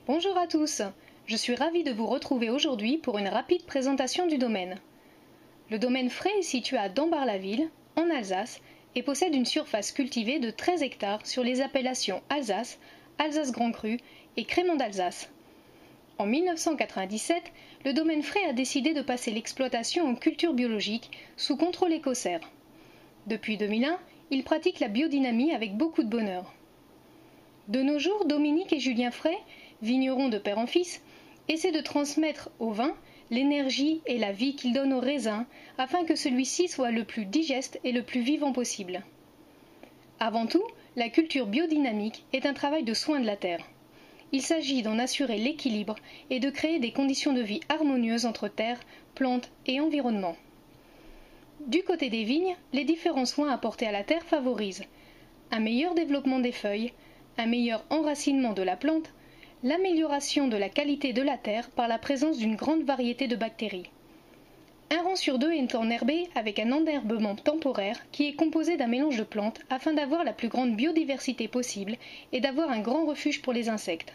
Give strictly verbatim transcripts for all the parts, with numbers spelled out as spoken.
Bonjour à tous, je suis ravie de vous retrouver aujourd'hui pour une rapide présentation du domaine. Le domaine Fray est situé à Dambar-la-Ville, en Alsace, et possède une surface cultivée de treize hectares sur les appellations Alsace, Alsace Grand Cru et Crémant d'Alsace. En mille neuf cent quatre-vingt-dix-sept, le domaine Fray a décidé de passer l'exploitation en culture biologique sous contrôle écossaire. Depuis deux mille un, il pratique la biodynamie avec beaucoup de bonheur. De nos jours, Dominique et Julien Fray, vignerons de père en fils, essaient de transmettre au vin l'énergie et la vie qu'ils donnent au raisin afin que celui-ci soit le plus digeste et le plus vivant possible. Avant tout, la culture biodynamique est un travail de soin de la terre. Il s'agit d'en assurer l'équilibre et de créer des conditions de vie harmonieuses entre terre, plantes et environnement. Du côté des vignes, les différents soins apportés à la terre favorisent un meilleur développement des feuilles, un meilleur enracinement de la plante, l'amélioration de la qualité de la terre par la présence d'une grande variété de bactéries. Un rang sur deux est enherbé avec un enherbement temporaire qui est composé d'un mélange de plantes afin d'avoir la plus grande biodiversité possible et d'avoir un grand refuge pour les insectes.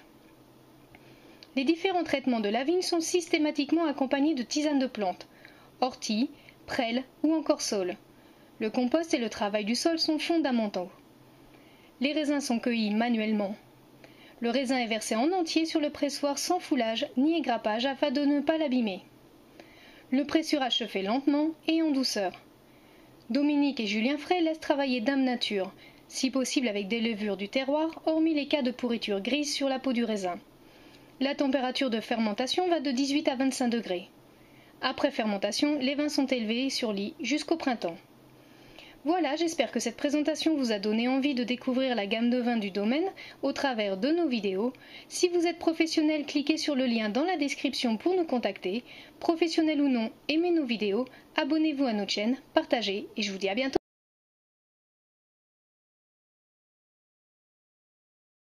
Les différents traitements de la vigne sont systématiquement accompagnés de tisanes de plantes, orties, prêles ou encore saules. Le compost et le travail du sol sont fondamentaux. Les raisins sont cueillis manuellement. Le raisin est versé en entier sur le pressoir sans foulage ni égrappage afin de ne pas l'abîmer. Le pressurage se fait lentement et en douceur. Dominique et Julien Fray laissent travailler Dame Nature, si possible avec des levures du terroir, hormis les cas de pourriture grise sur la peau du raisin. La température de fermentation va de dix-huit à vingt-cinq degrés. Après fermentation, les vins sont élevés sur lit jusqu'au printemps. Voilà, j'espère que cette présentation vous a donné envie de découvrir la gamme de vins du domaine au travers de nos vidéos. Si vous êtes professionnel, cliquez sur le lien dans la description pour nous contacter. Professionnel ou non, aimez nos vidéos, abonnez-vous à notre chaîne, partagez et je vous dis à bientôt.